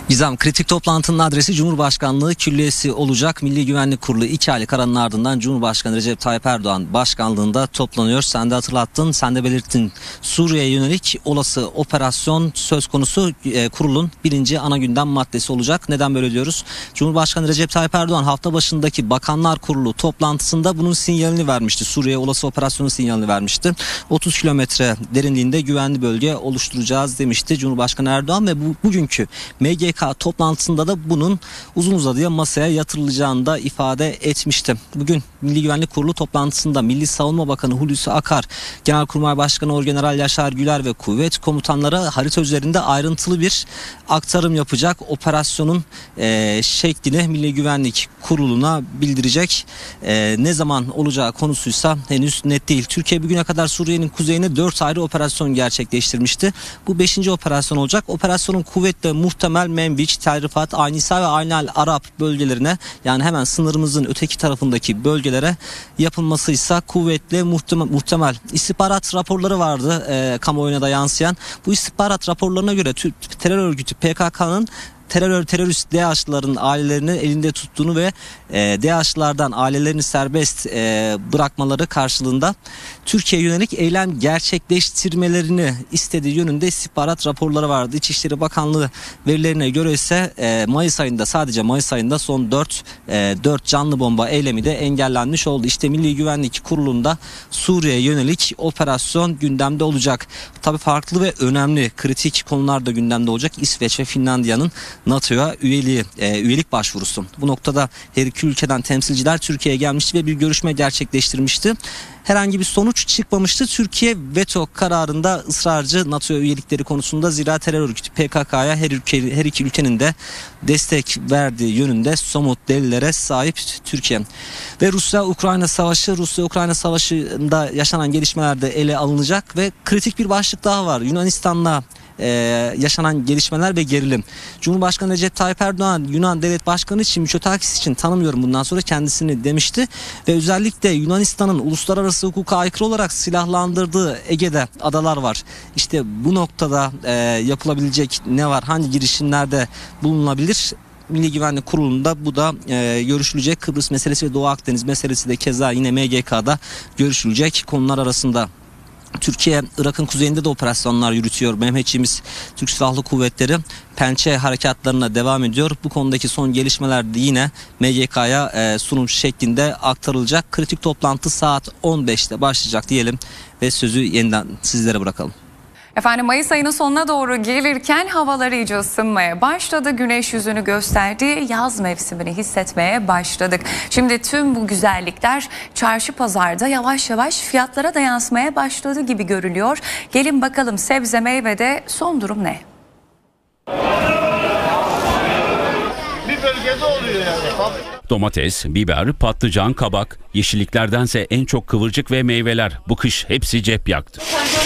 Gizem, kritik toplantının adresi Cumhurbaşkanlığı Külliyesi olacak. Milli Güvenlik Kurulu 2 aylık aranın ardından Cumhurbaşkanı Recep Tayyip Erdoğan başkanlığında toplanıyor. Sen de hatırlattın, sen de belirttin. Suriye'ye yönelik olası operasyon söz konusu, kurulun birinci ana gündem maddesi olacak. Neden böyle diyoruz? Cumhurbaşkanı Recep Tayyip Erdoğan hafta başındaki Bakanlar Kurulu toplantısında bunun sinyalini vermişti. Suriye olası operasyonun sinyalini vermişti. 30 kilometre derinliğinde güvenli bölge oluşturacağız demişti Cumhurbaşkanı Erdoğan ve bugünkü MGK toplantısında da bunun uzun uzadıya masaya yatırılacağını da ifade etmişti. Bugün Milli Güvenlik Kurulu toplantısında Milli Savunma Bakanı Hulusi Akar, Genelkurmay Başkanı Orgeneral Yaşar Güler ve kuvvet komutanları harita üzerinde ayrıntılı bir aktarım yapacak. Operasyonun şeklini Milli Güvenlik Kurulu'na bildirecek. Ne zaman olacağı konusuysa henüz net değil. Türkiye bugüne kadar Suriye'nin kuzeyine 4 ayrı operasyon gerçekleştirmişti. Bu 5. operasyon olacak. Operasyonun kuvvetle muhtemel Menbiç, Tel Rifat, Aynisa ve Aynal Arap bölgelerine, yani hemen sınırımızın öteki tarafındaki bölgelere yapılmasıysa kuvvetle muhtemel. İstihbarat raporları vardı kamuoyuna da yansıyan. Bu istihbarat raporlarına göre terör örgütü PKK'nın terörist DAEŞ'ların ailelerini elinde tuttuğunu ve DAEŞ'lardan ailelerini serbest bırakmaları karşılığında Türkiye'ye yönelik eylem gerçekleştirmelerini istediği yönünde istihbarat raporları vardı. İçişleri Bakanlığı verilerine göre ise Mayıs ayında, sadece Mayıs ayında son 4 canlı bomba eylemi de engellenmiş oldu. İşte Milli Güvenlik Kurulu'nda Suriye'ye yönelik operasyon gündemde olacak. Tabii farklı ve önemli kritik konular da gündemde olacak. İsveç ve Finlandiya'nın NATO'ya üyelik başvurusu. Bu noktada her iki ülkeden temsilciler Türkiye'ye gelmişti ve bir görüşme gerçekleştirmişti. Herhangi bir sonuç çıkmamıştı. Türkiye veto kararında ısrarcı NATO'ya üyelikleri konusunda, zira terör örgütü PKK'ya her iki ülkenin de destek verdiği yönünde somut delillere sahip Türkiye. Ve Rusya-Ukrayna Savaşı'nda yaşanan gelişmeler de ele alınacak ve kritik bir başlık daha var. Yunanistan'la yaşanan gelişmeler ve gerilim. Cumhurbaşkanı Recep Tayyip Erdoğan, Yunan Devlet Başkanı için, Mitsotakis için tanımıyorum bundan sonra kendisini demişti ve özellikle Yunanistan'ın uluslararası hukuka aykırı olarak silahlandırdığı Ege'de adalar var. İşte bu noktada yapılabilecek ne var? Hangi girişimlerde bulunabilir? Milli Güvenlik Kurulu'nda bu da görüşülecek. Kıbrıs meselesi ve Doğu Akdeniz meselesi de keza yine MGK'da görüşülecek konular arasında. Türkiye, Irak'ın kuzeyinde de operasyonlar yürütüyor. Mehmetçiğimiz, Türk Silahlı Kuvvetleri pençe harekatlarına devam ediyor. Bu konudaki son gelişmeler de yine MGK'ya sunum şeklinde aktarılacak. Kritik toplantı saat 15'te başlayacak diyelim ve sözü yeniden sizlere bırakalım. Efendim, Mayıs ayının sonuna doğru gelirken havalar iyice ısınmaya başladı. Güneş yüzünü gösterdi. Yaz mevsimini hissetmeye başladık. Şimdi tüm bu güzellikler çarşı pazarda yavaş yavaş fiyatlara da yansımaya başladı gibi görülüyor. Gelin bakalım sebze meyvede son durum ne? Bir bölgede oluyor yani. Domates, biber, patlıcan, kabak, yeşilliklerdense en çok kıvırcık ve meyveler. Bu kış hepsi cep yaktı.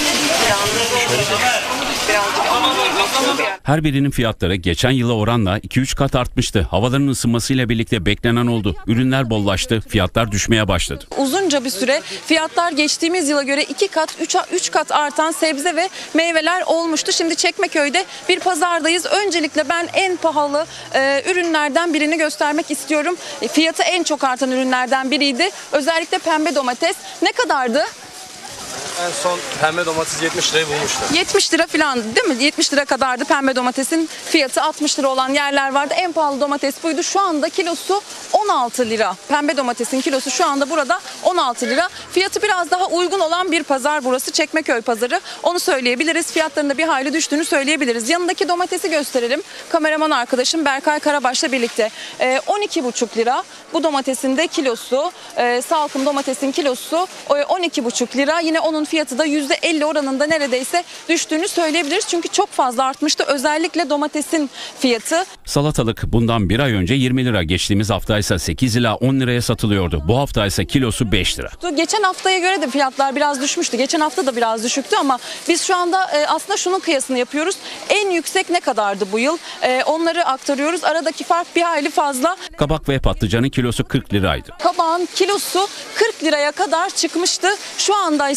Her birinin fiyatları geçen yıla oranla 2-3 kat artmıştı. Havaların ısınmasıyla birlikte beklenen oldu. Ürünler bollaştı, fiyatlar düşmeye başladı. Uzunca bir süre fiyatlar geçtiğimiz yıla göre 2 kat, 3 kat artan sebze ve meyveler olmuştu. Şimdi Çekmeköy'de bir pazardayız. Öncelikle ben en pahalı ürünlerden birini göstermek istiyorum. Fiyatı en çok artan ürünlerden biriydi. Özellikle pembe domates. Ne kadardı? En son pembe domates 70 lirayı bulmuştu. 70 lira falan değil mi? 70 lira kadardı pembe domatesin fiyatı, 60 lira olan yerler vardı. En pahalı domates buydu. Şu anda kilosu 16 lira. Pembe domatesin kilosu şu anda burada 16 lira. Fiyatı biraz daha uygun olan bir pazar burası. Çekmeköy pazarı. Onu söyleyebiliriz. Fiyatlarında bir hayli düştüğünü söyleyebiliriz. Yanındaki domatesi gösterelim. Kameraman arkadaşım Berkay Karabaş'la birlikte. 12,5 lira. Bu domatesin de kilosu, salkım domatesin kilosu 12,5 lira. Yine onun fiyatı da %50 oranında neredeyse düştüğünü söyleyebiliriz. Çünkü çok fazla artmıştı. Özellikle domatesin fiyatı. Salatalık bundan bir ay önce 20 lira. Geçtiğimiz hafta ise 8 ila 10 liraya satılıyordu. Bu hafta ise kilosu 5 lira. Geçen haftaya göre de fiyatlar biraz düşmüştü. Geçen hafta da biraz düşüktü ama biz şu anda aslında şunun kıyasını yapıyoruz. En yüksek ne kadardı bu yıl? Onları aktarıyoruz. Aradaki fark bir hayli fazla. Kabak ve patlıcanın kilosu 40 liraydı. Kabağın kilosu 40 liraya kadar çıkmıştı. Şu andaysa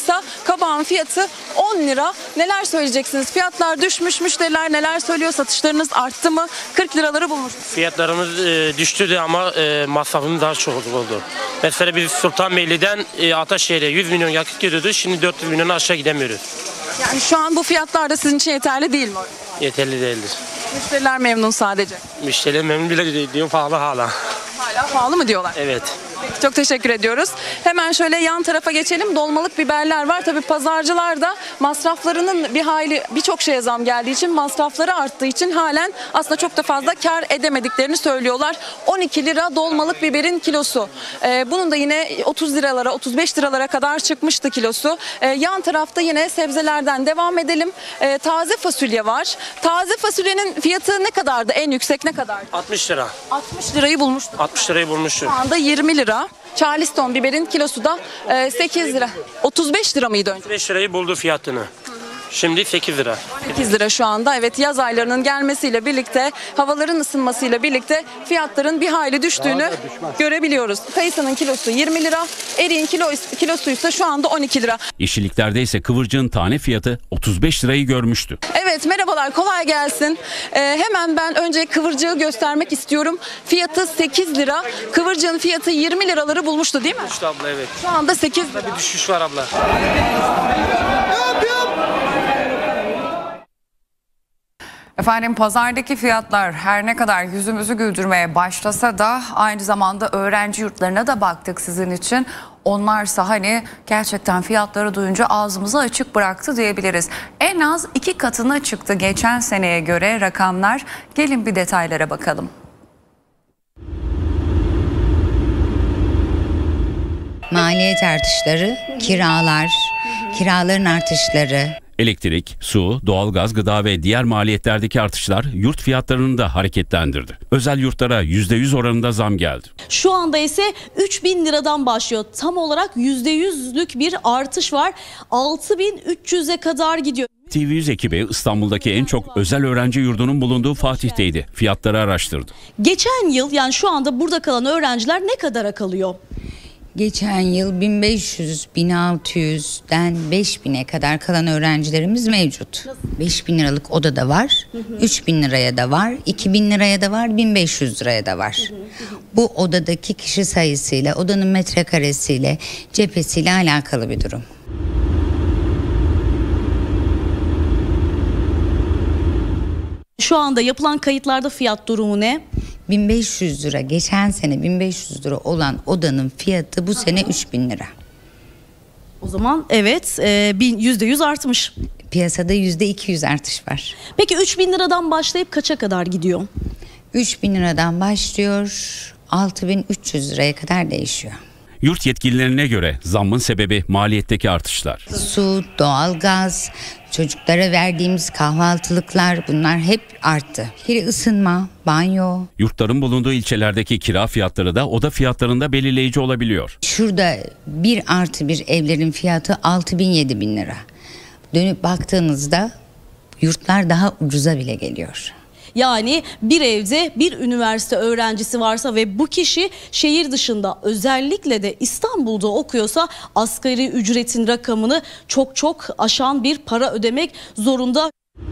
Kabağın fiyatı 10 lira. Neler söyleyeceksiniz? Fiyatlar düşmüş, müşteriler neler söylüyor? Satışlarınız arttı mı? 40 liraları bulmuş. Fiyatlarımız düştü ama masrafımız daha çok oldu. Mesela biz Sultanbeyli'den Ataşehir'e 100 milyon yakıt gidiyordu. Şimdi 400 milyon aşağı gidemiyoruz. Yani şu an bu fiyatlar da sizin için yeterli değil mi? Yeterli değildir. Müşteriler memnun sadece. Müşteriler memnun bile değil, diyor pahalı hala. Hala pahalı mı diyorlar? Evet. Peki, çok teşekkür ediyoruz. Hemen şöyle yan tarafa geçelim. Dolmalık biberler var. Tabii pazarcılar da masraflarının birçok şeye zam geldiği için, masrafları arttığı için halen aslında çok da fazla kar edemediklerini söylüyorlar. 12 lira dolmalık biberin kilosu. Bunun da yine 30 liralara 35 liralara kadar çıkmıştı kilosu. Yan tarafta yine sebzelerden devam edelim. Taze fasulye var. Taze fasulyenin fiyatı ne kadardı? En yüksek ne kadardı? 60 lira. 60 lirayı bulmuştu. 60 lirayı bulmuştu. Şu anda 20 lira. Charleston biberin kilosu da 8 lira. 35 lira mıydı önce? 5 lirayı buldu fiyatını. Şimdi 8 lira. 8 lira şu anda. Evet, yaz aylarının gelmesiyle birlikte, havaların ısınmasıyla birlikte fiyatların bir hayli düştüğünü görebiliyoruz. Kayısının kilosu 20 lira, eriğin kilosu ise şu anda 12 lira. Yeşilliklerde ise kıvırcığın tane fiyatı 35 lirayı görmüştü. Evet, merhabalar, kolay gelsin. Hemen ben önce kıvırcığı göstermek istiyorum. Fiyatı 8 lira. Kıvırcığın fiyatı 20 liraları bulmuştu değil mi? İşte abla evet. Şu anda 8 lira. Bir düşüş var abla. Efendim, pazardaki fiyatlar her ne kadar yüzümüzü güldürmeye başlasa da aynı zamanda öğrenci yurtlarına da baktık sizin için. Onlarsa hani gerçekten fiyatları duyunca ağzımızı açık bıraktı diyebiliriz. En az 2 katına çıktı geçen seneye göre rakamlar. Gelin bir detaylara bakalım. Maliyet artışları, kiraların artışları. Elektrik, su, doğalgaz, gıda ve diğer maliyetlerdeki artışlar yurt fiyatlarını da hareketlendirdi. Özel yurtlara %100 oranında zam geldi. Şu anda ise 3.000 liradan başlıyor. Tam olarak %100'lük bir artış var. 6.300'e kadar gidiyor. TV100 ekibi İstanbul'daki en çok özel öğrenci yurdunun bulunduğu Fatih'teydi. Fiyatları araştırdı. Geçen yıl, yani şu anda burada kalan öğrenciler ne kadara kalıyor? Geçen yıl 1500, 1600'den 5000'e kadar kalan öğrencilerimiz mevcut. 5000 liralık oda da var, 3000 liraya da var, 2000 liraya da var, 1500 liraya da var. Bu odadaki kişi sayısıyla, odanın metrekaresiyle, cephesiyle alakalı bir durum. Şu anda yapılan kayıtlarda fiyat durumu ne? 1500 lira, geçen sene 1500 lira olan odanın fiyatı bu sene 3000 lira. O zaman evet, %100 artmış. Piyasada %200 artış var. Peki 3.000 liradan başlayıp kaça kadar gidiyor? 3000 liradan başlıyor, 6300 liraya kadar değişiyor. Yurt yetkililerine göre zammın sebebi maliyetteki artışlar. Su, doğalgaz, çocuklara verdiğimiz kahvaltılıklar, bunlar hep arttı. Kiri ısınma, banyo. Yurtların bulunduğu ilçelerdeki kira fiyatları da oda fiyatlarında belirleyici olabiliyor. Şurada 1+1 evlerin fiyatı 6.000-7.000 lira. Dönüp baktığınızda yurtlar daha ucuza bile geliyor. Yani bir evde bir üniversite öğrencisi varsa ve bu kişi şehir dışında, özellikle de İstanbul'da okuyorsa asgari ücretin rakamını çok aşan bir para ödemek zorunda.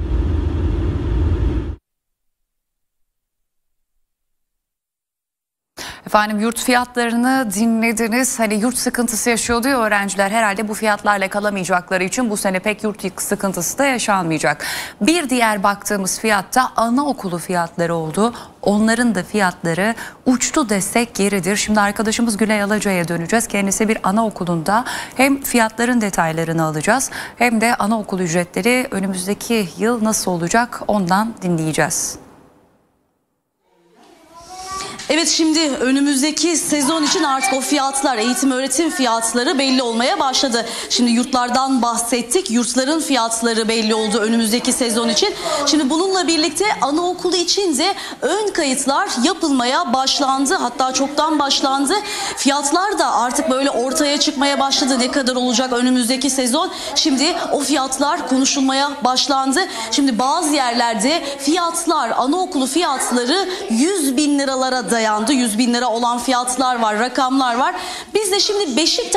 Efendim, yurt fiyatlarını dinlediniz. Hani yurt sıkıntısı yaşıyordu ya öğrenciler, herhalde bu fiyatlarla kalamayacakları için bu sene pek yurt sıkıntısı da yaşanmayacak. Bir diğer baktığımız fiyatta anaokulu fiyatları oldu. Onların da fiyatları uçtu desek yeridir. Şimdi arkadaşımız Gülay Alaca'ya döneceğiz. Kendisi bir anaokulunda hem fiyatların detaylarını alacağız hem de anaokul ücretleri önümüzdeki yıl nasıl olacak ondan dinleyeceğiz. Evet, şimdi önümüzdeki sezon için artık o fiyatlar, eğitim öğretim fiyatları belli olmaya başladı. Şimdi yurtlardan bahsettik. Yurtların fiyatları belli oldu önümüzdeki sezon için. Şimdi bununla birlikte anaokulu için de ön kayıtlar yapılmaya başlandı. Hatta çoktan başlandı. Fiyatlar da artık böyle ortaya çıkmaya başladı. Ne kadar olacak önümüzdeki sezon? Şimdi o fiyatlar konuşulmaya başlandı. Şimdi bazı yerlerde fiyatlar, anaokulu fiyatları 100.000 liralara dayanıyor. dayandı. 100 bin lira olan fiyatlar var, rakamlar var. Biz de şimdi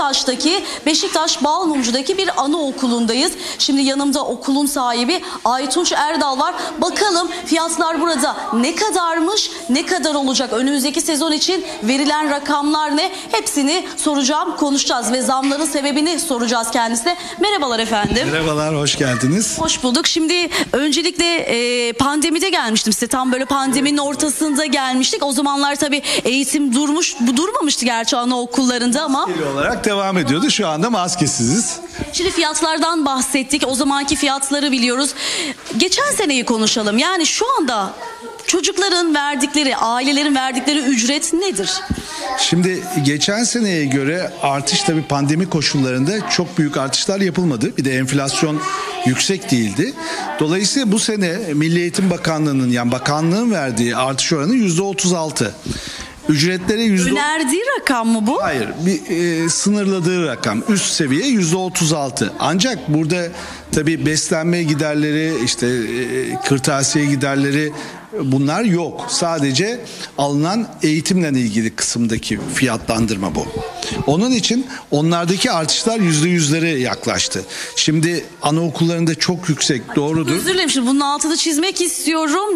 Beşiktaş Balmumcu'daki bir anaokulundayız. Şimdi yanımda okulun sahibi Aytunç Erdal var. Bakalım fiyatlar burada ne kadarmış, ne kadar olacak? Önümüzdeki sezon için verilen rakamlar ne? Hepsini soracağım, konuşacağız ve zamların sebebini soracağız kendisine. Merhabalar efendim. Merhabalar, hoş geldiniz. Hoş bulduk. Şimdi öncelikle pandemide gelmiştim size. Tam böyle pandeminin ortasında gelmiştik. O zamanlar tabii eğitim durmamıştı gerçi anaokullarında ama. Maskeli olarak devam ediyordu. Şu anda maskesiziz. Şimdi fiyatlardan bahsettik. O zamanki fiyatları biliyoruz. Geçen seneyi konuşalım. Yani şu anda çocukların verdikleri, ailelerin verdikleri ücret nedir? Şimdi geçen seneye göre artış, tabii pandemi koşullarında çok büyük artışlar yapılmadı. Bir de enflasyon yüksek değildi. Dolayısıyla bu sene Milli Eğitim Bakanlığı'nın, yani bakanlığın verdiği artış oranı %36. Ücretleri önerdiği rakam mı bu? Hayır, bir sınırladığı rakam, üst seviye %36. Ancak burada tabii beslenme giderleri, işte kırtasiye giderleri, bunlar yok. Sadece alınan eğitimle ilgili kısımdaki fiyatlandırma bu. Onun için onlardaki artışlar %100'lere yaklaştı. Şimdi anaokullarında çok yüksek, doğrudur. Özür dilerim, şimdi bunun altını çizmek istiyorum.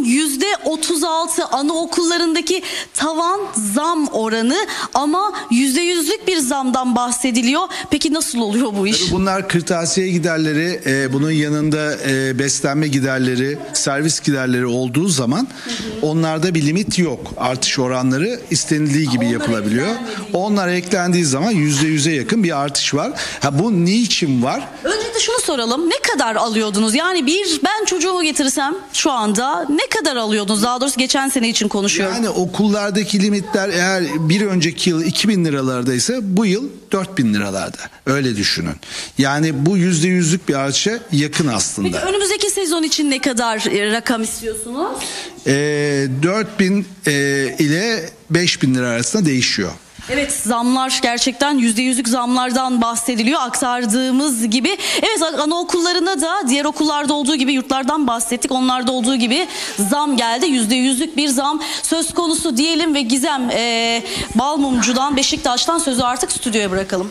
%36 anaokullarındaki tavan zam oranı ama %100'lük bir zamdan bahsediliyor. Peki nasıl oluyor bu iş? Tabii bunlar kırtasiye giderleri, bunun yanında beslenme giderleri, servis giderleri olduğu zaman onlarda bir limit yok. Artış oranları istenildiği gibi yapılabiliyor. Onlar eklendiği zaman %100'e yakın bir artış var. Bu niçin var? Önce de şunu soralım. Ne kadar alıyordunuz? Yani ben çocuğumu getirsem şu anda ne kadar alıyordunuz? Daha doğrusu geçen sene için konuşuyorum. Yani okullardaki limitler eğer bir önceki yıl 2.000 liralardaysa bu yıl 4.000 liralarda. Öyle düşünün. Yani bu %100'lük bir artışa yakın aslında. Peki önümüzdeki sezon için ne kadar rakam istiyorsunuz? 4.000 ile 5.000 lira arasında değişiyor. Evet, zamlar gerçekten %100'lük zamlardan bahsediliyor aktardığımız gibi. Evet, anaokullarına da diğer okullarda olduğu gibi yurtlardan bahsettik. Onlarda olduğu gibi zam geldi. %100'lük bir zam söz konusu diyelim ve Gizem Balmumcu'dan, Beşiktaş'tan sözü artık stüdyoya bırakalım.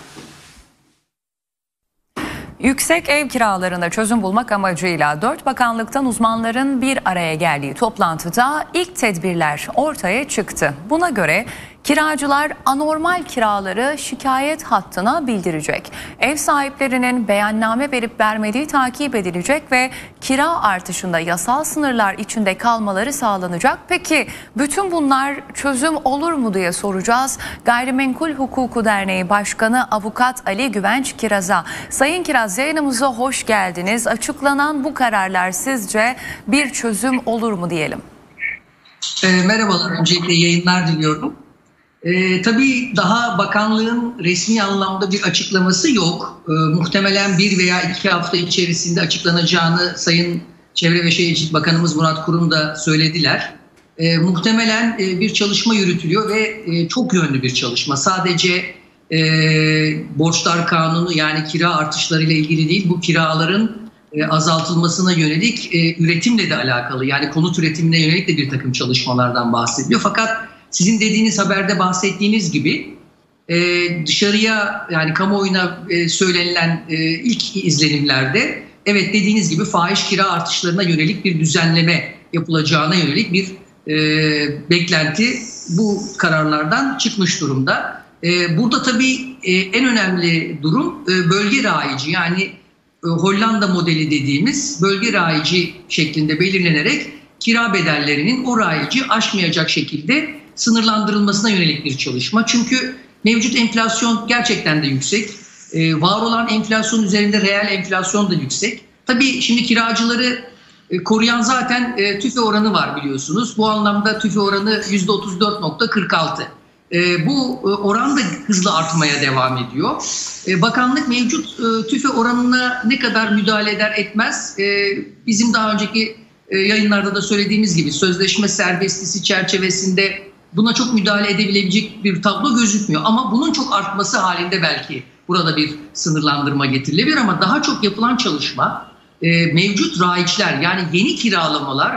Yüksek ev kiralarına çözüm bulmak amacıyla 4 bakanlıktan uzmanların bir araya geldiği toplantıda ilk tedbirler ortaya çıktı. Buna göre kiracılar anormal kiraları şikayet hattına bildirecek. Ev sahiplerinin beyanname verip vermediği takip edilecek ve kira artışında yasal sınırlar içinde kalmaları sağlanacak. Peki bütün bunlar çözüm olur mu diye soracağız. Gayrimenkul Hukuku Derneği Başkanı Avukat Ali Güvenç Kiraz'a. Sayın Kiraz, yayınımıza hoş geldiniz. Açıklanan bu kararlar sizce bir çözüm olur mu diyelim? Merhabalar, öncelikle yayınlar diliyorum. Tabii daha bakanlığın resmi anlamda bir açıklaması yok. Muhtemelen 1 veya 2 hafta içerisinde açıklanacağını Sayın Çevre ve Şehircilik Bakanımız Murat Kurum da söylediler. Muhtemelen bir çalışma yürütülüyor ve çok yönlü bir çalışma. Sadece borçlar kanunu, yani kira artışlarıyla ilgili değil, bu kiraların azaltılmasına yönelik üretimle de alakalı, yani konut üretimine yönelik de bir takım çalışmalardan bahsediliyor. Fakat sizin dediğiniz haberde bahsettiğiniz gibi dışarıya, yani kamuoyuna söylenilen ilk izlenimlerde evet dediğiniz gibi fahiş kira artışlarına yönelik bir düzenleme yapılacağına yönelik bir beklenti bu kararlardan çıkmış durumda. Burada tabii en önemli durum bölge raici, yani Hollanda modeli dediğimiz bölge raici şeklinde belirlenerek kira bedellerinin o raici aşmayacak şekilde sınırlandırılmasına yönelik bir çalışma. Çünkü mevcut enflasyon gerçekten de yüksek. Var olan enflasyon üzerinde reel enflasyon da yüksek. Tabii şimdi kiracıları koruyan zaten tüfe oranı var biliyorsunuz. Bu anlamda tüfe oranı %34.46. Bu oran da hızla artmaya devam ediyor. Bakanlık mevcut tüfe oranına ne kadar müdahale eder etmez, bizim daha önceki yayınlarda da söylediğimiz gibi sözleşme serbestisi çerçevesinde buna çok müdahale edebilecek bir tablo gözükmüyor. Ama bunun çok artması halinde belki burada bir sınırlandırma getirilebilir, ama daha çok yapılan çalışma mevcut raiçler, yani yeni kiralamalar ve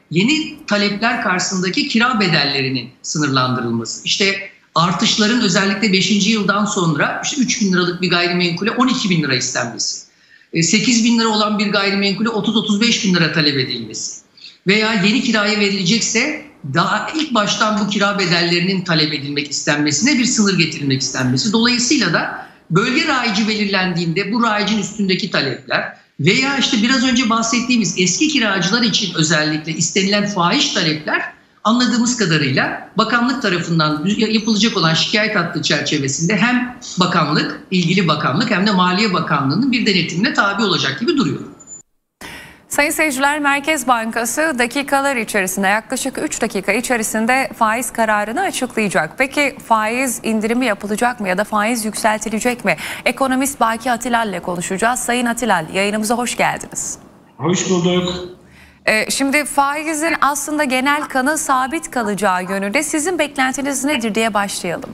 yeni talepler karşısındaki kira bedellerinin sınırlandırılması. İşte artışların özellikle 5. yıldan sonra işte 3 bin liralık bir gayrimenkule 12 bin lira istenmesi. 8 bin lira olan bir gayrimenkule 30-35 bin lira talep edilmesi. Veya yeni kiraya verilecekse daha ilk baştan bu kira bedellerinin talep edilmek istenmesine bir sınır getirilmek istenmesi. Dolayısıyla da bölge raici belirlendiğinde bu raicin üstündeki talepler veya işte biraz önce bahsettiğimiz eski kiracılar için özellikle istenilen fahiş talepler anladığımız kadarıyla bakanlık tarafından yapılacak olan şikayet hattı çerçevesinde hem bakanlık, ilgili bakanlık hem de Maliye Bakanlığı'nın bir denetimine tabi olacak gibi duruyor. Sayın seyirciler, Merkez Bankası dakikalar içerisinde, yaklaşık 3 dakika içerisinde faiz kararını açıklayacak. Peki faiz indirimi yapılacak mı ya da faiz yükseltilecek mi? Ekonomist Baki Atilal ile konuşacağız. Sayın Atilal, yayınımıza hoş geldiniz. Hoş bulduk. Şimdi faizin aslında genel kanı sabit kalacağı yönünde sizin beklentiniz nedir diye başlayalım.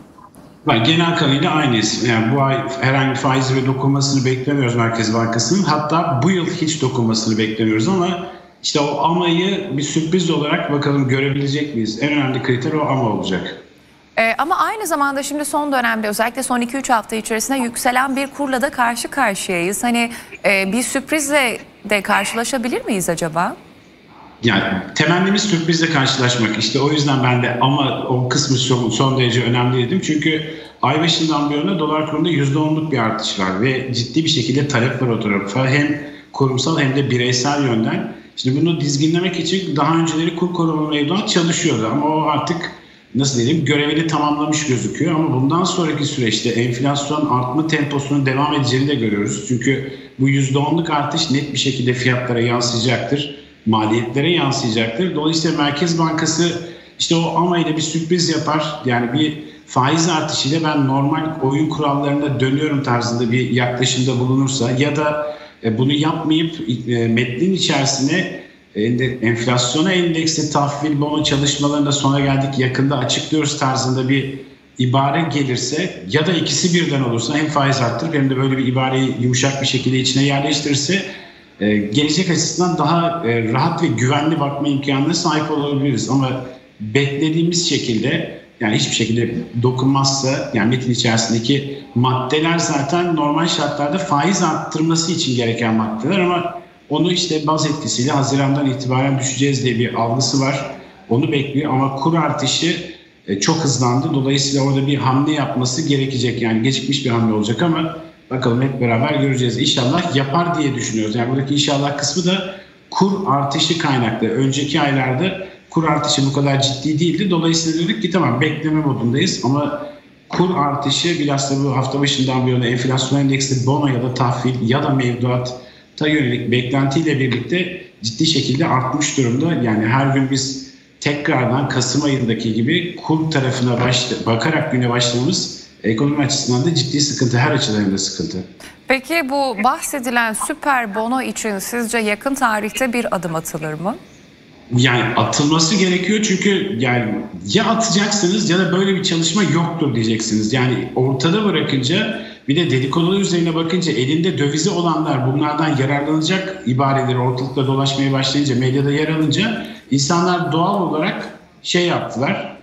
Genel kanıyla aynıyız. Yani bu ay herhangi faiz ve dokunmasını beklemiyoruz Merkez Bankası'nın. Hatta bu yıl hiç dokunmasını beklemiyoruz ama işte o amayı bir sürpriz olarak bakalım görebilecek miyiz? En önemli kriter o ama olacak. Ama aynı zamanda şimdi son dönemde özellikle son 2-3 hafta içerisinde yükselen bir kurla da karşı karşıyayız. Hani bir sürprizle de karşılaşabilir miyiz acaba? Yani temennimiz sürprizle karşılaşmak. İşte o yüzden ben de ama o kısmı son derece önemli dedim. Çünkü ay başından bu yana dolar kurunda %10'luk bir artış var ve ciddi bir şekilde talep var o tarafa. Hem kurumsal hem de bireysel yönden. Şimdi bunu dizginlemek için daha önceleri kur koruma mevduat çalışıyordu ama o artık nasıl diyelim görevini tamamlamış gözüküyor. Ama bundan sonraki süreçte enflasyon artma temposunun devam edeceğini de görüyoruz. Çünkü bu %10'luk artış net bir şekilde fiyatlara yansıyacaktır. Maliyetlere yansıyacaktır. Dolayısıyla Merkez Bankası işte o amayla bir sürpriz yapar. Yani bir faiz artışıyla ben normal oyun kurallarına dönüyorum tarzında bir yaklaşımda bulunursa ya da bunu yapmayıp metnin içerisine enflasyona endeksli tahvil bono çalışmalarında sona geldik yakında açıklıyoruz tarzında bir ibare gelirse ya da ikisi birden olursa hem faiz arttırıp hem de böyle bir ibareyi yumuşak bir şekilde içine yerleştirirse gelecek açısından daha rahat ve güvenli bakma imkanına sahip olabiliriz. Ama beklediğimiz şekilde yani hiçbir şekilde dokunmazsa yani metin içerisindeki maddeler zaten normal şartlarda faiz arttırması için gereken maddeler ama onu işte baz etkisiyle Haziran'dan itibaren düşeceğiz diye bir algısı var. Onu bekliyor ama kur artışı çok hızlandı. Dolayısıyla orada bir hamle yapması gerekecek. Yani gecikmiş bir hamle olacak ama bakalım hep beraber göreceğiz. İnşallah yapar diye düşünüyoruz. Yani buradaki inşallah kısmı da kur artışı kaynaklı. Önceki aylarda kur artışı bu kadar ciddi değildi. Dolayısıyla dedik ki tamam bekleme modundayız ama kur artışı bilhassa bu hafta başından bu yana enflasyon endeksli bono ya da tahvil ya da mevduata yönelik beklentiyle birlikte ciddi şekilde artmış durumda. Yani her gün biz tekrardan Kasım ayındaki gibi kur tarafına bakarak güne başlamamız ekonomi açısından da ciddi sıkıntı, her açıdan da sıkıntı. Peki bu bahsedilen süper bono için sizce yakın tarihte bir adım atılır mı? Yani atılması gerekiyor çünkü yani ya atacaksınız ya da böyle bir çalışma yoktur diyeceksiniz. Yani ortada bırakınca bir de dedikodular üzerine bakınca elinde dövizi olanlar bunlardan yararlanacak ibareleri ortalıkta dolaşmaya başlayınca medyada yer alınca insanlar doğal olarak şey yaptılar.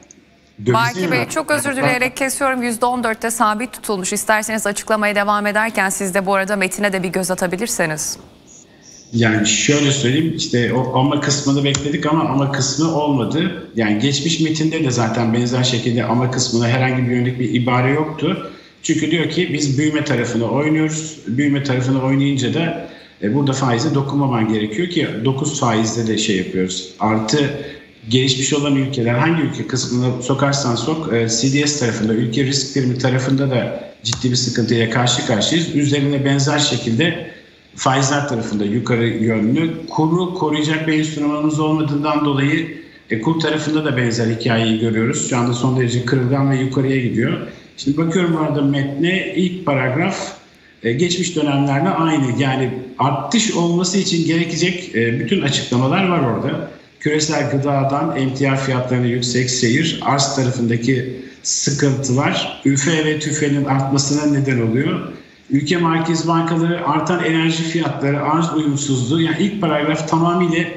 Baki Bey çok özür dileyerek kesiyorum. %14'te sabit tutulmuş. İsterseniz açıklamaya devam ederken siz de bu arada metine de bir göz atabilirseniz. Yani şöyle söyleyeyim işte o ama kısmını bekledik ama kısmı olmadı. Yani geçmiş metinde de zaten benzer şekilde ama kısmına herhangi bir yönelik bir ibare yoktu. Çünkü diyor ki biz büyüme tarafını oynuyoruz. Büyüme tarafını oynayınca da burada faize dokunmaman gerekiyor ki 9 faizde de şey yapıyoruz. Artı gelişmiş olan ülkeler hangi ülke kısmına sokarsan sok CDS tarafında ülke risk primi tarafında da ciddi bir sıkıntıyla karşı karşıyayız. Üzerine benzer şekilde faizler tarafında yukarı yönlü kuru koruyacak bir enstrümanımız olmadığından dolayı kur tarafında da benzer hikayeyi görüyoruz. Şu anda son derece kırılgan ve yukarıya gidiyor. Şimdi bakıyorum bu arada metne ilk paragraf geçmiş dönemlerle aynı. Yani artış olması için gerekecek bütün açıklamalar var orada. Küresel gıdadan emtia fiyatlarına yüksek seyir, arz tarafındaki sıkıntılar, üfe ve tüfenin artmasına neden oluyor. Ülke merkez bankaları artan enerji fiyatları, arz uyumsuzluğu. Yani ilk paragraf tamamıyla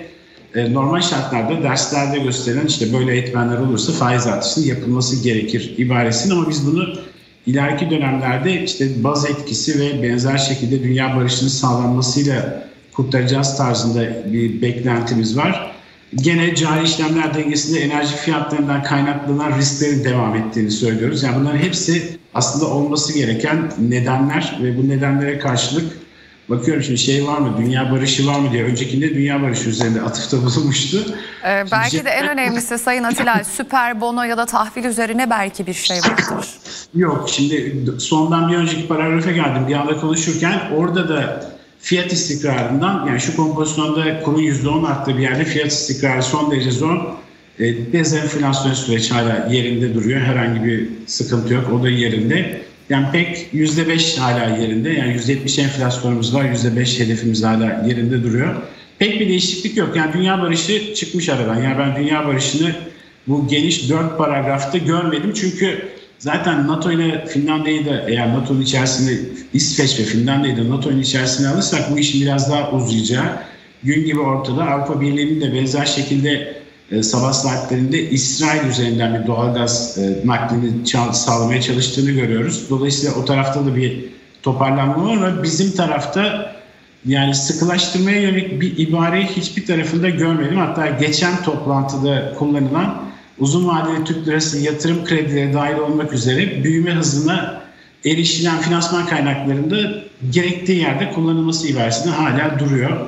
normal şartlarda derslerde gösterilen işte böyle eğitmenler olursa faiz artışının yapılması gerekir ibaresinin, ama biz bunu ileriki dönemlerde işte baz etkisi ve benzer şekilde dünya barışının sağlanmasıyla kurtaracağız tarzında bir beklentimiz var. Gene cari işlemler dengesinde enerji fiyatlarından kaynaklanan risklerin devam ettiğini söylüyoruz. Yani bunların hepsi aslında olması gereken nedenler ve bu nedenlere karşılık bakıyorum şimdi var mı, dünya barışı var mı diye. Öncekinde dünya barışı üzerinde atıfta bulunmuştu. Belki de en önemlisi Sayın Atilay, süper bono ya da tahvil üzerine belki bir şey vardır. Yok, şimdi sondan bir önceki paragrafa geldim bir anda konuşurken, orada da fiyat istikrarından, yani şu kompozisyonda kurun %10 arttığı bir yerde fiyat istikrarı son derece zor. Dezenflasyon süreç hala yerinde duruyor. Herhangi bir sıkıntı yok. O da yerinde. Yani pek %5 hala yerinde. Yani %70 enflasyonumuz var. %5 hedefimiz hala yerinde duruyor. Pek bir değişiklik yok. Yani dünya barışı çıkmış aradan. Yani ben dünya barışını bu geniş 4 paragrafta görmedim. Çünkü zaten NATO ile Finlandiya'yı da, eğer NATO'nun içerisinde İsveç ve Finlandiya'yı da NATO'nun içerisine alırsak bu işin biraz daha uzayacağı gün gibi ortada. Avrupa Birliği'nin de benzer şekilde sabah saatlerinde İsrail üzerinden bir doğalgaz naklini sağlamaya çalıştığını görüyoruz. Dolayısıyla o tarafta da bir toparlanma var ama bizim tarafta yani sıkılaştırmaya yönelik bir ibareyi hiçbir tarafında görmedim. Hatta geçen toplantıda kullanılan uzun vadeli Türk lirası yatırım kredileri dahil olmak üzere büyüme hızına erişilen finansman kaynaklarında gerektiği yerde kullanılması ibaresinde hala duruyor.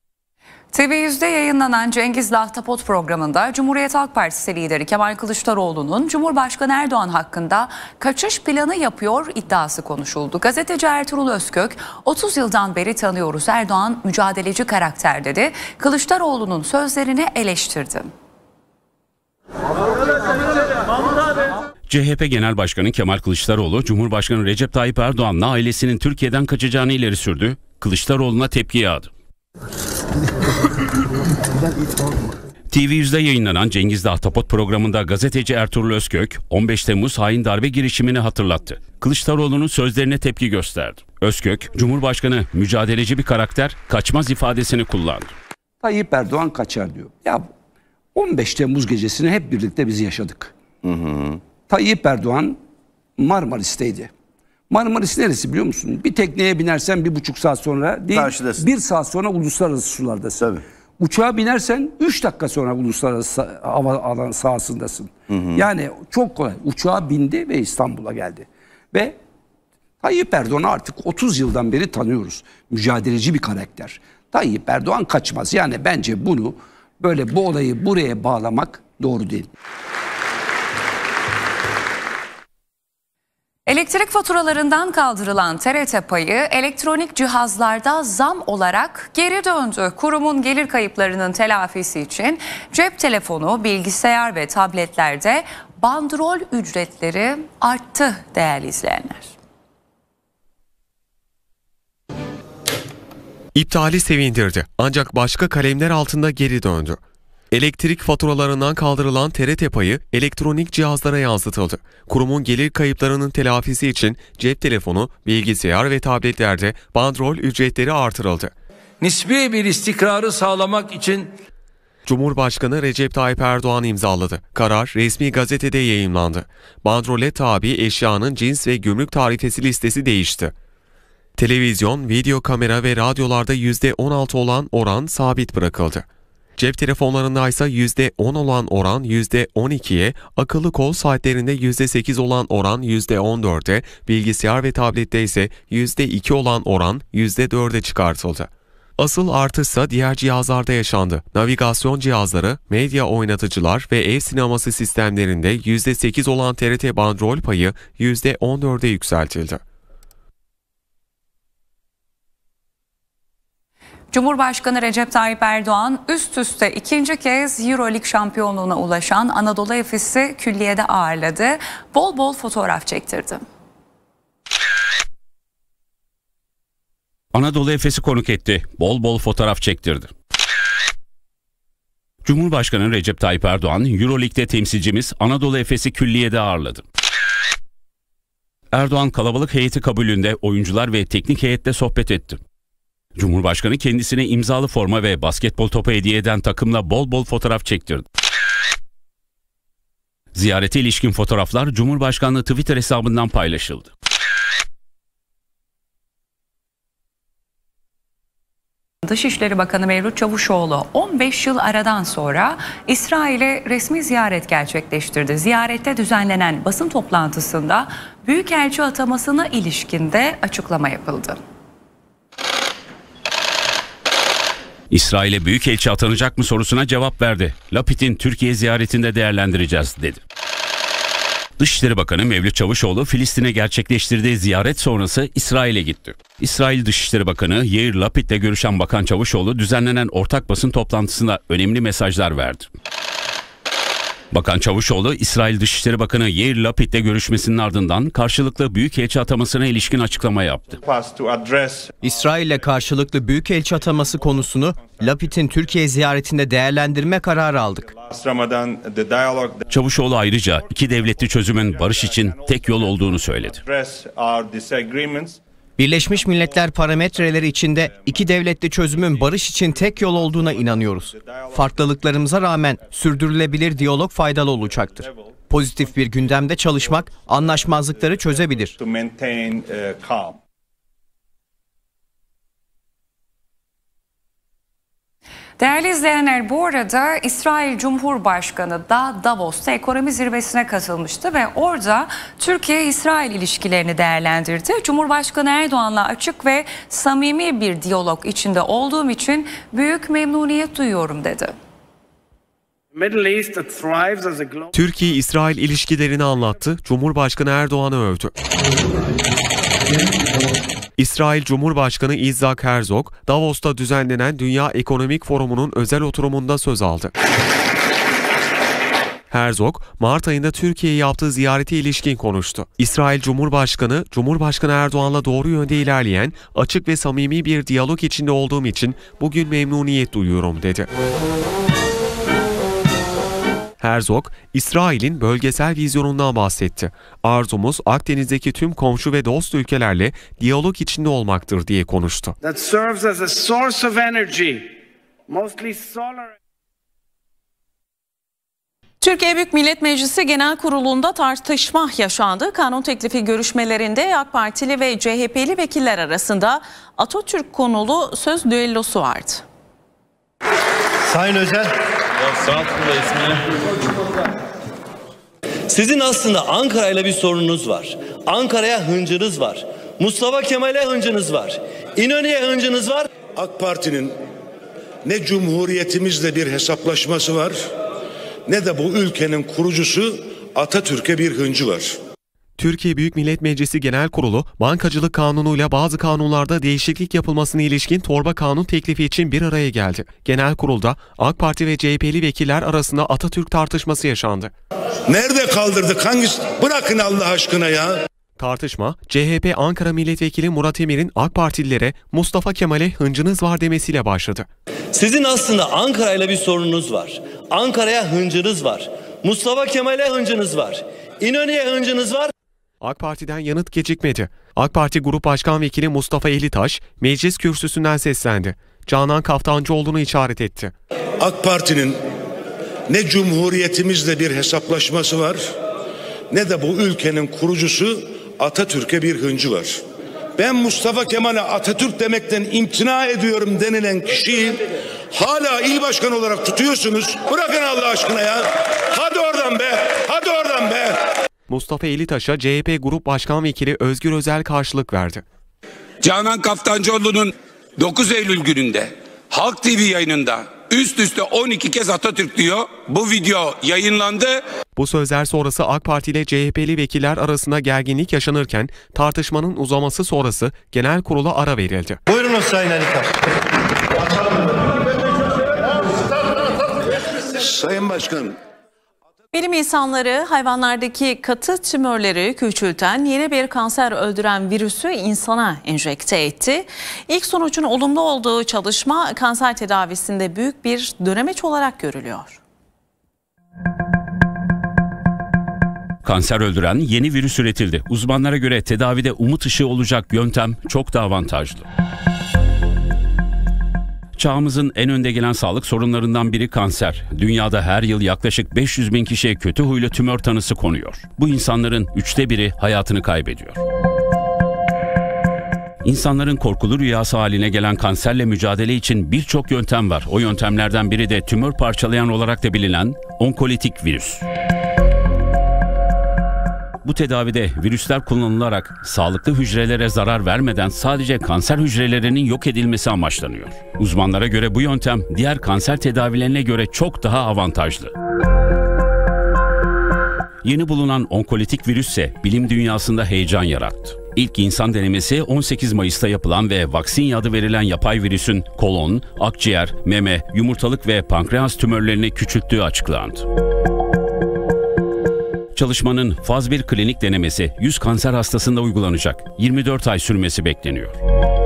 TV100'de yayınlanan Cengiz'le Ahtapot programında Cumhuriyet Halk Partisi lideri Kemal Kılıçdaroğlu'nun Cumhurbaşkanı Erdoğan hakkında kaçış planı yapıyor iddiası konuşuldu. Gazeteci Ertuğrul Özkök, 30 yıldan beri tanıyoruz, Erdoğan mücadeleci karakter dedi. Kılıçdaroğlu'nun sözlerini eleştirdi. CHP Genel Başkanı Kemal Kılıçdaroğlu, Cumhurbaşkanı Recep Tayyip Erdoğan'la ailesinin Türkiye'den kaçacağını ileri sürdü. Kılıçdaroğlu'na tepki yağdı. TV100'de yayınlanan Cengiz'le Ahtapot programında gazeteci Ertuğrul Özkök, 15 Temmuz hain darbe girişimini hatırlattı. Kılıçdaroğlu'nun sözlerine tepki gösterdi. Özkök, Cumhurbaşkanı mücadeleci bir karakter, kaçmaz ifadesini kullandı. Tayyip Erdoğan kaçar diyor. Ya 15 Temmuz gecesini hep birlikte biz yaşadık. Tayyip Erdoğan Marmaris'teydi. Marmaris neresi biliyor musun? Bir tekneye binersen 1,5 saat sonra değil, 1 saat sonra uluslararası sulardasın. Tabii. Uçağa binersen 3 dakika sonra uluslararası hava alan sahasındasın. Yani çok kolay. Uçağa bindi ve İstanbul'a geldi. Ve Tayyip Erdoğan'ı artık 30 yıldan beri tanıyoruz. Mücadeleci bir karakter. Tayyip Erdoğan kaçmaz. Yani bence bunu böyle bu olayı buraya bağlamak doğru değil. Elektrik faturalarından kaldırılan TRT payı elektronik cihazlarda zam olarak geri döndü. Kurumun gelir kayıplarının telafisi için cep telefonu, bilgisayar ve tabletlerde bandrol ücretleri arttı değerli izleyenler. İptali sevindirdi ancak başka kalemler altında geri döndü. Elektrik faturalarından kaldırılan TRT payı elektronik cihazlara yansıtıldı. Kurumun gelir kayıplarının telafisi için cep telefonu, bilgisayar ve tabletlerde bandrol ücretleri artırıldı. Nispi bir istikrarı sağlamak için Cumhurbaşkanı Recep Tayyip Erdoğan imzaladı. Karar resmi gazetede yayımlandı. Bandrole tabi eşyanın cins ve gümrük tarifesi listesi değişti. Televizyon, video kamera ve radyolarda %16 olan oran sabit bırakıldı. Cep telefonlarında ise %10 olan oran %12'ye, akıllı kol saatlerinde %8 olan oran %14'e, bilgisayar ve tablette ise %2 olan oran %4'e çıkartıldı. Asıl artışsa diğer cihazlarda yaşandı. Navigasyon cihazları, medya oynatıcılar ve ev sineması sistemlerinde %8 olan TRT bandrol payı %14'e yükseltildi. Cumhurbaşkanı Recep Tayyip Erdoğan üst üste ikinci kez Euroleague şampiyonluğuna ulaşan Anadolu Efes'i külliyede ağırladı. Bol bol fotoğraf çektirdi. Anadolu Efes'i konuk etti. Bol bol fotoğraf çektirdi. Cumhurbaşkanı Recep Tayyip Erdoğan, Euroleague'de temsilcimiz Anadolu Efes'i külliyede ağırladı. Erdoğan kalabalık heyeti kabulünde oyuncular ve teknik heyetle sohbet etti. Cumhurbaşkanı kendisine imzalı forma ve basketbol topu hediye eden takımla bol bol fotoğraf çektirdi. Ziyarete ilişkin fotoğraflar Cumhurbaşkanlığı Twitter hesabından paylaşıldı. Dışişleri Bakanı Mevlüt Çavuşoğlu 15 yıl aradan sonra İsrail'e resmi ziyaret gerçekleştirdi. Ziyarette düzenlenen basın toplantısında büyükelçi atamasına ilişkin de açıklama yapıldı. İsrail'e büyükelçi atanacak mı sorusuna cevap verdi. Lapid'in Türkiye ziyaretinde değerlendireceğiz dedi. Dışişleri Bakanı Mevlüt Çavuşoğlu Filistin'e gerçekleştirdiği ziyaret sonrası İsrail'e gitti. İsrail Dışişleri Bakanı Yair Lapid'le görüşen Bakan Çavuşoğlu düzenlenen ortak basın toplantısında önemli mesajlar verdi. Bakan Çavuşoğlu, İsrail Dışişleri Bakanı Yair Lapid'le görüşmesinin ardından karşılıklı büyükelçi atamasına ilişkin açıklama yaptı. İsrail'le karşılıklı büyükelçi ataması konusunu Lapid'in Türkiye ziyaretinde değerlendirme kararı aldık. Çavuşoğlu ayrıca iki devletli çözümün barış için tek yol olduğunu söyledi. Birleşmiş Milletler parametreleri içinde iki devletli çözümün barış için tek yol olduğuna inanıyoruz. Farklılıklarımıza rağmen sürdürülebilir diyalog faydalı olacaktır. Pozitif bir gündemde çalışmak anlaşmazlıkları çözebilir. Değerli izleyenler, bu arada İsrail Cumhurbaşkanı da Davos'ta ekonomi zirvesine katılmıştı ve orada Türkiye-İsrail ilişkilerini değerlendirdi. Cumhurbaşkanı Erdoğan'la açık ve samimi bir diyalog içinde olduğum için büyük memnuniyet duyuyorum dedi. Türkiye-İsrail ilişkilerini anlattı, Cumhurbaşkanı Erdoğan'ı övdü. İsrail Cumhurbaşkanı Isaac Herzog, Davos'ta düzenlenen Dünya Ekonomik Forumu'nun özel oturumunda söz aldı. Herzog, Mart ayında Türkiye'ye yaptığı ziyarete ilişkin konuştu. İsrail Cumhurbaşkanı Erdoğan'la doğru yönde ilerleyen, açık ve samimi bir diyalog içinde olduğum için bugün memnuniyet duyuyorum dedi. Herzog, İsrail'in bölgesel vizyonundan bahsetti. Arzumuz Akdeniz'deki tüm komşu ve dost ülkelerle diyalog içinde olmaktır diye konuştu. Türkiye Büyük Millet Meclisi Genel Kurulu'nda tartışma yaşandı. Kanun teklifi görüşmelerinde AK Partili ve CHP'li vekiller arasında Atatürk konulu söz düellosu vardı. Sayın Özel. Sizin aslında Ankara'yla bir sorununuz var. Ankara'ya hıncınız var. Mustafa Kemal'e hıncınız var. İnönü'ye hıncınız var. AK Parti'nin ne Cumhuriyetimizle bir hesaplaşması var, ne de bu ülkenin kurucusu Atatürk'e bir hıncı var. Türkiye Büyük Millet Meclisi Genel Kurulu, bankacılık kanunuyla bazı kanunlarda değişiklik yapılmasına ilişkin torba kanun teklifi için bir araya geldi. Genel Kurul'da AK Parti ve CHP'li vekiller arasında Atatürk tartışması yaşandı. Nerede kaldırdık? Hangisi? Bırakın Allah aşkına ya. Tartışma, CHP Ankara Milletvekili Murat Emir'in AK Partililere Mustafa Kemal'e hıncınız var demesiyle başladı. Sizin aslında Ankara'yla bir sorununuz var. Ankara'ya hıncınız var. Mustafa Kemal'e hıncınız var. İnönü'ye hıncınız var. AK Parti'den yanıt gecikmedi. AK Parti Grup Başkan Vekili Mustafa Ehlitaş meclis kürsüsünden seslendi. Canan Kaftancıoğlu'nu işaret etti. AK Parti'nin ne Cumhuriyetimizle bir hesaplaşması var, ne de bu ülkenin kurucusu Atatürk'e bir hıncı var. Ben Mustafa Kemal'e Atatürk demekten imtina ediyorum denilen kişiyi hala il başkanı olarak tutuyorsunuz. Bırakın Allah aşkına ya. Hadi oradan be. Hadi oradan be. Mustafa Ehlitaş'a CHP Grup Başkan Vekili Özgür Özel karşılık verdi. Canan Kaftancıoğlu'nun 9 Eylül gününde Halk TV yayınında üst üste 12 kez Atatürk diyor. Bu video yayınlandı. Bu sözler sonrası AK Parti ile CHP'li vekiller arasında gerginlik yaşanırken tartışmanın uzaması sonrası genel kurula ara verildi. Buyurunuz Sayın Alika. Sayın Başkan. Bilim insanları hayvanlardaki katı tümörleri küçülten yeni bir kanser öldüren virüsü insana enjekte etti. İlk sonucun olumlu olduğu çalışma kanser tedavisinde büyük bir dönemeç olarak görülüyor. Kanser öldüren yeni virüs üretildi. Uzmanlara göre tedavide umut ışığı olacak yöntem çok da avantajlı. Çağımızın en önde gelen sağlık sorunlarından biri kanser. Dünyada her yıl yaklaşık 500 bin kişiye kötü huylu tümör tanısı konuyor. Bu insanların 1/3'ü hayatını kaybediyor. İnsanların korkulu rüyası haline gelen kanserle mücadele için birçok yöntem var. O yöntemlerden biri de tümör parçalayan olarak da bilinen onkolitik virüs. Bu tedavide virüsler kullanılarak sağlıklı hücrelere zarar vermeden sadece kanser hücrelerinin yok edilmesi amaçlanıyor. Uzmanlara göre bu yöntem diğer kanser tedavilerine göre çok daha avantajlı. Yeni bulunan onkolitik virüs ise bilim dünyasında heyecan yarattı. İlk insan denemesi 18 Mayıs'ta yapılan ve vaksin adı verilen yapay virüsün kolon, akciğer, meme, yumurtalık ve pankreas tümörlerini küçülttüğü açıklandı. Çalışmanın faz 1 klinik denemesi 100 kanser hastasında uygulanacak. 24 ay sürmesi bekleniyor.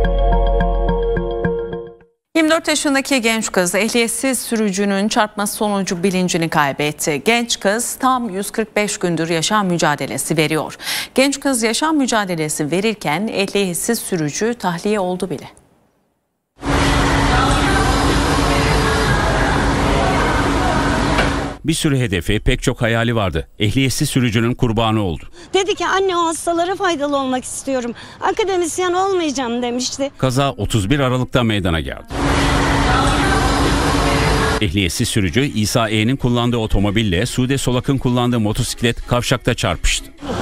24 yaşındaki genç kız ehliyetsiz sürücünün çarpması sonucu bilincini kaybetti. Genç kız tam 145 gündür yaşam mücadelesi veriyor. Genç kız yaşam mücadelesi verirken ehliyetsiz sürücü tahliye oldu bile. Bir sürü hedefi, pek çok hayali vardı. Ehliyetsiz sürücünün kurbanı oldu. Dedi ki anne o hastalara faydalı olmak istiyorum. Akademisyen olmayacağım demişti. Kaza 31 Aralık'ta meydana geldi. Ehliyetsiz sürücü İsa E'nin kullandığı otomobille Sude Solak'ın kullandığı motosiklet kavşakta çarpıştı.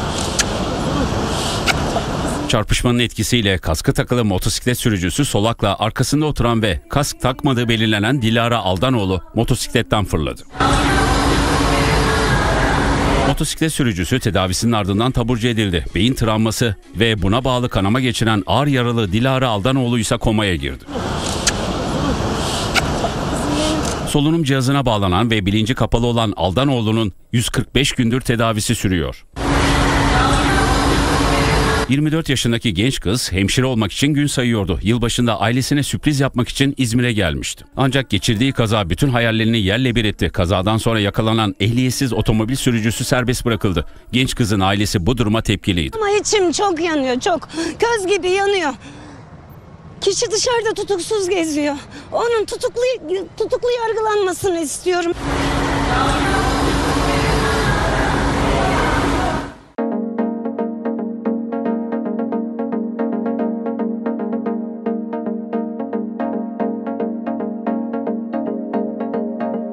Çarpışmanın etkisiyle kaskı takılı motosiklet sürücüsü Solak'la arkasında oturan ve kask takmadığı belirlenen Dilara Aldanoğlu motosikletten fırladı. Motosiklet sürücüsü tedavisinin ardından taburcu edildi. Beyin travması ve buna bağlı kanama geçiren ağır yaralı Dilara Aldanoğlu ise komaya girdi. Solunum cihazına bağlanan ve bilinci kapalı olan Aldanoğlu'nun 145 gündür tedavisi sürüyor. 24 yaşındaki genç kız hemşire olmak için gün sayıyordu. Yılbaşında ailesine sürpriz yapmak için İzmir'e gelmişti. Ancak geçirdiği kaza bütün hayallerini yerle bir etti. Kazadan sonra yakalanan ehliyetsiz otomobil sürücüsü serbest bırakıldı. Genç kızın ailesi bu duruma tepkiliydi. Ama içim çok yanıyor, çok. Köz gibi yanıyor. Kişi dışarıda tutuksuz geziyor. Onun tutuklu yargılanmasını istiyorum.